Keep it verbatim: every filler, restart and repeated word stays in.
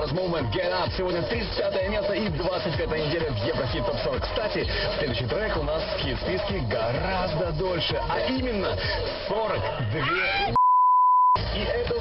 Dance Movement Get Up. Сегодня тридцать пятое место и двадцать пятая неделя в Еврохит Топ сорок. Кстати, следующий трек у нас в хит-списке гораздо дольше, а именно сорок две. И это